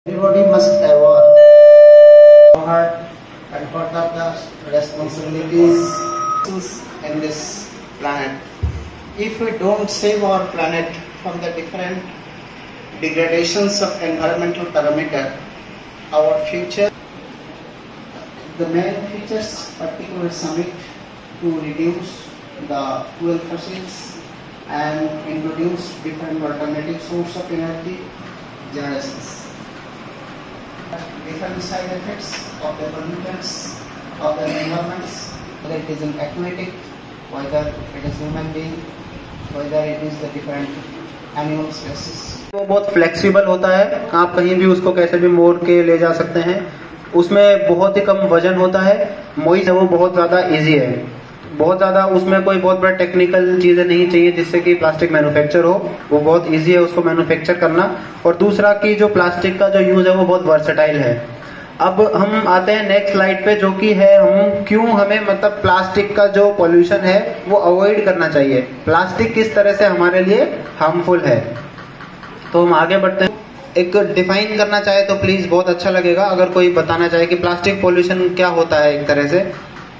Everybody must aware and what are the responsibilities in this planet. If we don't save our planet from the different degradations of environmental parameter, our future, the main features particular summit to reduce the fuel fossils and introduce different alternative source of energy generations. Different side effects of the pollutants of the environments, whether it is an aquatic, whether it is human being, whether it is the different animal species. वो बहुत flexible होता है, आप कहीं भी उसको कैसे भी मोड़ के ले जा सकते हैं। उसमें बहुत ही कम वजन होता है, मोइज है वो बहुत ज्यादा इजी है, बहुत ज्यादा उसमें कोई बहुत बड़ा टेक्निकल चीजें नहीं चाहिए जिससे कि प्लास्टिक मैन्युफैक्चर हो, वो बहुत इजी है उसको मैन्युफैक्चर करना। और दूसरा कि जो प्लास्टिक का जो यूज है वो बहुत वर्सेटाइल है। अब हम आते हैं नेक्स्ट स्लाइड पे, जो कि है हम क्यों हमें मतलब प्लास्टिक का जो पॉल्यूशन है वो अवॉइड करना चाहिए, प्लास्टिक किस तरह से हमारे लिए हार्मफुल है। तो हम आगे बढ़ते हैं। एक डिफाइन करना चाहे तो प्लीज बहुत अच्छा लगेगा अगर कोई बताना चाहे कि प्लास्टिक पॉल्यूशन क्या होता है। एक तरह से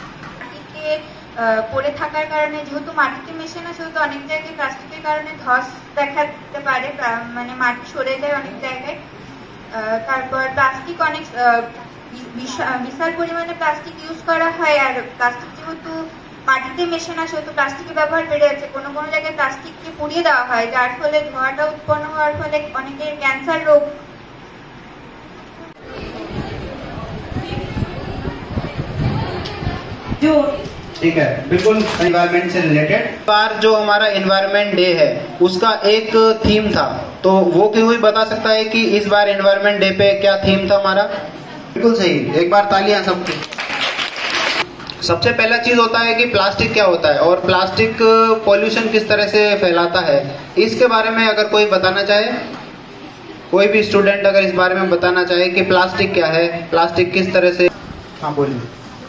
পড়ে থাকার কারণে যেহেতু মাটিতে মেশে না, সেহেতু অনেক জায়গায় প্লাস্টিকের কারণে ধস দেখা দিতে পারে, মানে মাটি সরে যায় অনেক জায়গায়। তারপর প্লাস্টিক অনেক বিশাল পরিমাণে প্লাস্টিক ইউজ করা হয়, আর প্লাস্টিক যেহেতু মাটিতে মেশে না সেহেতু প্লাস্টিকের ব্যবহার বেড়ে যাচ্ছে। কোনো কোনো জায়গায় প্লাস্টিককে পুড়িয়ে দেওয়া হয়, যার ফলে ধোঁয়াটা উৎপন্ন হওয়ার ফলে অনেকের ক্যান্সার রোগ। ठीक है, बिल्कुल एनवायरनमेंट से रिलेटेड। बार जो हमारा एनवायरनमेंट डे है उसका एक थीम था, तो वो कोई बता सकता है कि इस बार एनवायरनमेंट डे पे क्या थीम था हमारा? बिल्कुल सही, एक बार तालियां सबकी। सबसे पहला चीज होता है कि प्लास्टिक क्या होता है और प्लास्टिक पॉल्यूशन किस तरह से फैलाता है, इसके बारे में अगर कोई बताना चाहे, कोई भी स्टूडेंट अगर इस बारे में बताना चाहे कि प्लास्टिक क्या है, प्लास्टिक किस तरह से। हाँ बोलिए।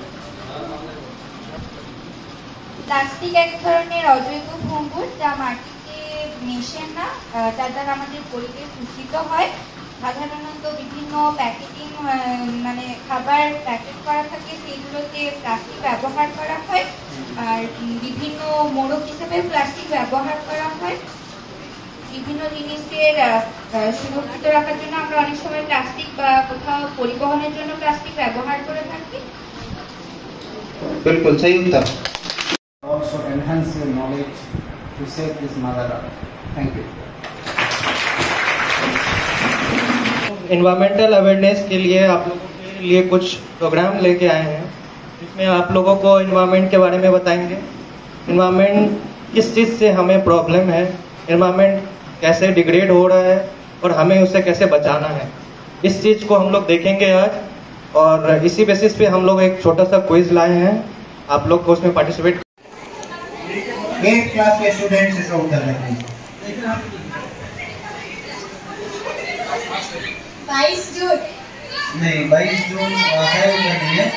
প্লাস্টিক এক ধরনের অজৈব ভঙ্গুর যা মাটিতে মেশে না, তার দ্বারা আমাদের পরিবেশ দূষিত হয়। সাধারণত বিভিন্ন প্যাকেটিং মানে খাবার প্যাকেট করা থাকে, সেইগুলোতে প্লাস্টিক ব্যবহার করা হয়, আর বিভিন্ন মোড়ক হিসেবে প্লাস্টিক ব্যবহার করা হয়। বিভিন্ন জিনিসের সুরক্ষিত রাখার জন্য আমরা অনেক সময় প্লাস্টিক বা কোথাও পরিবহনের জন্য প্লাস্টিক ব্যবহার করে থাকি। बिल्कुल सही उत्तर। Also enhance your knowledge to save this mother earth. Thank you. Environmental awareness के लिए आप लोगों के लिए कुछ प्रोग्राम लेके आए हैं, जिसमें आप लोगों को एनवायरमेंट के बारे में बताएंगे। एनवायरमेंट किस चीज़ से हमें प्रॉब्लम है, एनवायरमेंट कैसे डिग्रेड हो रहा है और हमें उसे कैसे बचाना है, इस चीज़ को हम लोग देखेंगे आज। और इसी बेसिस पे हम लोग एक छोटा सा क्विज लाए हैं, आप लोग को उसमें पार्टिसिपेट। 8th क्लास के स्टूडेंट्स इसका उत्तर देंगे। 22 जून नहीं, 22 जून है या नहीं है?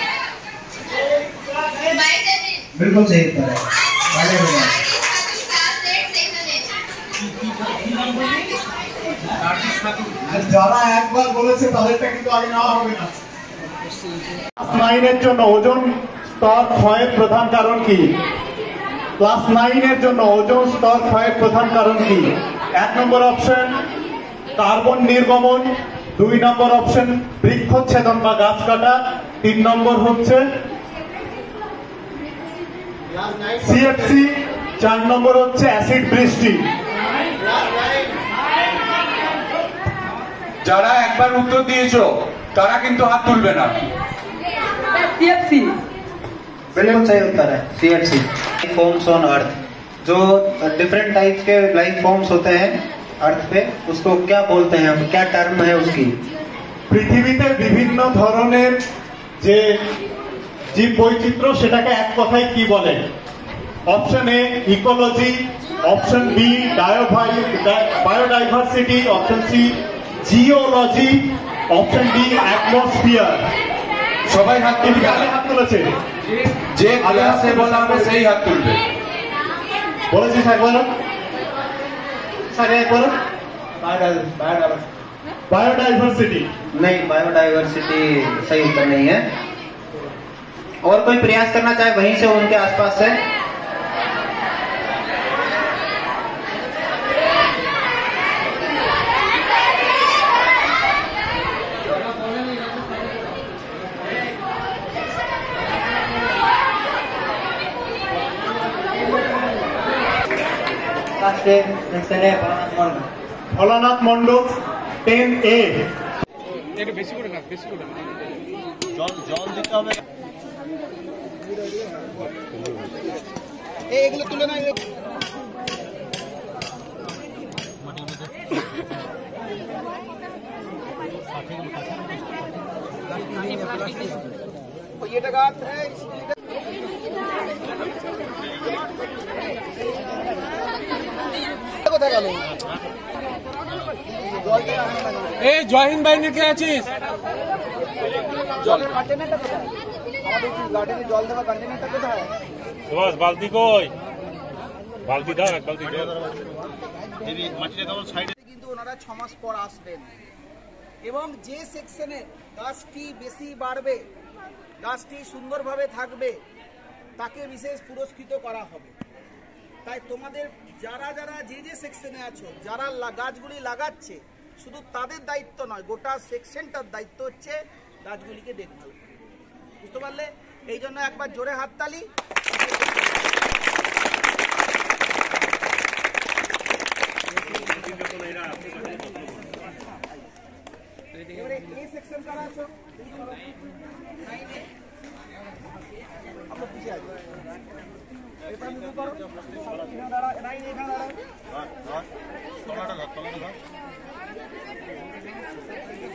बिल्कुल सही उत्तर है। पहले हो गया। যারা একবার বলেছে তাদেরটা কিন্তু আগে নেওয়া হবে না। ক্লাস 9 এর জন্য ওজন স্তর ক্ষয়ের প্রধান কারণ কি? ক্লাস 9 এর জন্য ওজন স্তর ক্ষয়ের প্রধান কারণ কি? 1 নম্বর অপশন কার্বন নির্গমন, 2 নম্বর অপশন বৃক্ষচ্ছেদন বা গাছ কাটা, 3 নম্বর হচ্ছে সিএফসি, 4 নম্বর হচ্ছে অ্যাসিড বৃষ্টি। যারা একবার উত্তর দিয়েছো তারা কিন্তু হাত তুলবে না। सीएफसी बिल्कुल सही उत्तर है, सीएफसी। फॉर्म्स ऑन अर्थ, जो डिफरेंट टाइप्स के लाइफ फॉर्म्स होते हैं अर्थ पे, उसको क्या बोलते हैं, क्या टर्म है उसकी? পৃথিবীতে বিভিন্ন ধরনের যে জীব বৈচিত্র্য সেটাকে এক কথায় কি বলে? Option A ecology, option B biodiversity, option C geology, option D atmosphere. সবাই হাত তুলবে, হাত তুলেছে, যে ক্লাসে বলা হবে সেই হাত তুলবে। বলেছি স্যার, বলো স্যার, এক বলো। बायोडाइवर्सिटी। नहीं, बायोडाइवर्सिटी सही उत्तर नहीं है। और कोई प्रयास करना चाहे वहीं से, उनके आसपास से। भोलानाथ मंडल 10A। জল দিতে হবে। এগুলো তুলে না। ये जगह है কোথায় গেল? এই জয়হিন্দ বাহিনীর কে আছিস? জলের কন্টেনারটা কোথায়? আমাদের গার্ডেনে জল দেওয়া কন্টেনারটা কোথায়? সুভাষ বালতি কই? বালতি দাও, এক বালতি দাও। কিন্তু ওনারা 6 মাস পর আসবেন এবং যে সেকশনে গাছটি বেশি বাড়বে, গাছটি সুন্দরভাবে থাকবে, তাকে বিশেষ পুরস্কৃত করা হবে। তাই তোমাদের যারা যারা যে যে সেকশনে আছো, যারা গাছগুলি লাগাচ্ছে, শুধু তাদের দায়িত্ব নয়, গোটা সেকশনটার দায়িত্ব হচ্ছে গাছগুলিকে দেখভাল। বুঝতে পারলে? এই জন্য একবার জোরে হাততালি। এবারে এই সেকশন কারা আছো? আমরা পিছিয়ে আছি। এটা শুরু করো। এখানে দাঁড়া, এখানে দাঁড়া।